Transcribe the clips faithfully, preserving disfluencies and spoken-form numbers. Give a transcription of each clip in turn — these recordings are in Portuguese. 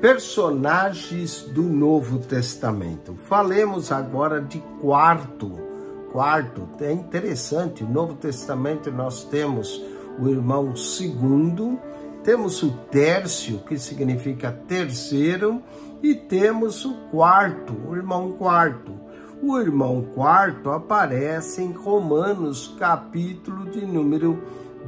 personagens do Novo Testamento. Falemos agora de quarto. Quarto, é interessante, no Novo Testamento nós temos o irmão segundo, temos o tércio, que significa terceiro, e temos o quarto, o irmão quarto. O irmão quarto aparece em Romanos, capítulo de número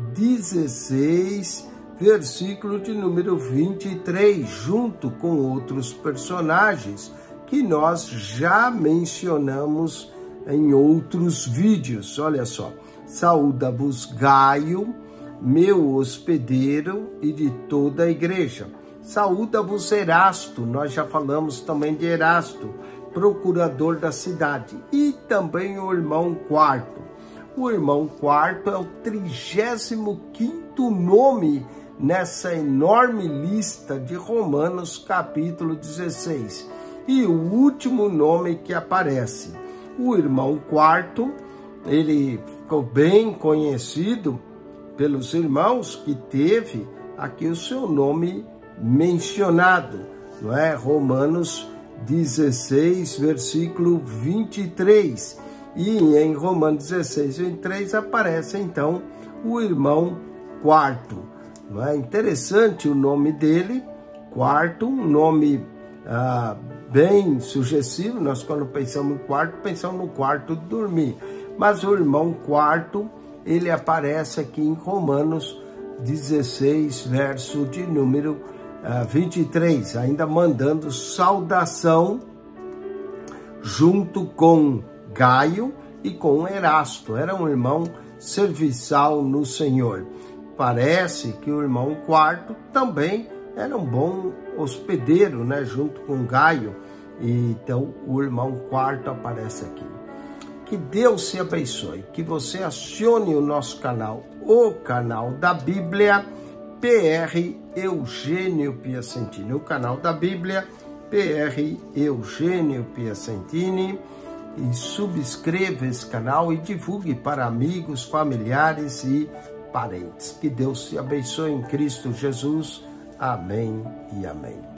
dezesseis, versículo de número vinte e três, junto com outros personagens que nós já mencionamos em outros vídeos. Olha só, saúda-vos Gaio, meu hospedeiro, e de toda a igreja. Saúda-vos Erasto, nós já falamos também de Erasto, procurador da cidade, e também o irmão quarto. O irmão quarto é o trigésimo quinto nome nessa enorme lista de Romanos, capítulo dezesseis. E o último nome que aparece, o irmão quarto, ele ficou bem conhecido pelos irmãos que teve aqui o seu nome mencionado, não é? Romanos dezesseis, versículo vinte e três. E em Romanos dezesseis, vinte e três aparece então o irmão quarto. Não é interessante o nome dele, quarto, um nome ah, bem sugestivo. Nós, quando pensamos em quarto, pensamos no quarto de dormir. Mas o irmão quarto, ele aparece aqui em Romanos dezesseis, verso de número ah, vinte e três, ainda mandando saudação junto com Gaio e com Erasto. Era um irmão serviçal no Senhor. Parece que o irmão quarto também era um bom hospedeiro, né, junto com Gaio. E então o irmão quarto aparece aqui. Que Deus se abençoe, que você acione o nosso canal, o canal da Bíblia, P R Eugênio Piacentini, o canal da Bíblia, P R Eugênio Piacentini, e subscreva esse canal e divulgue para amigos, familiares e parentes. Que Deus te abençoe em Cristo Jesus. Amém e amém.